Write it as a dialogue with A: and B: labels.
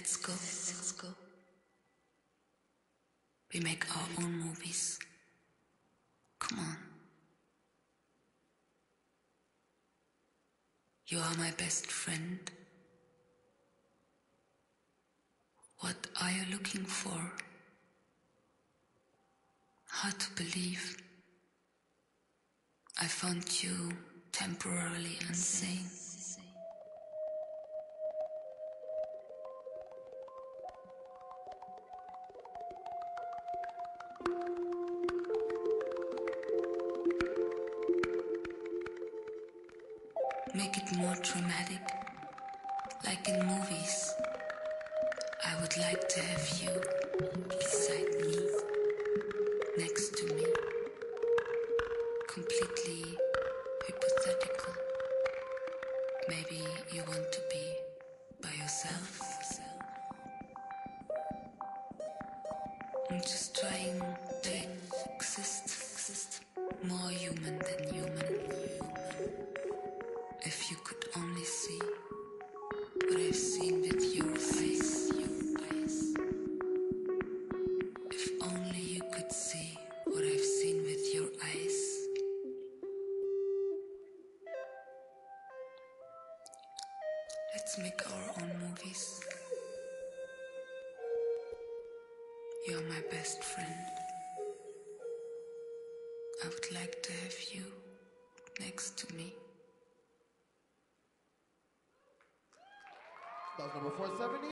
A: Let's go. Let's go. We make our own movies. Come on. You are my best friend. What are you looking for? Hard to believe. I found you temporarily insane. Make it more dramatic, like in movies. I would like to have you beside me, next to me, completely hypothetical. Maybe you want to be by yourself. I'm just trying to exist more human than human. If you could only see what I've seen with your eyes. If only you could see what I've seen with your eyes. Let's make our own movies. You're my best friend. I would like to have you next to me.
B: That was number 470.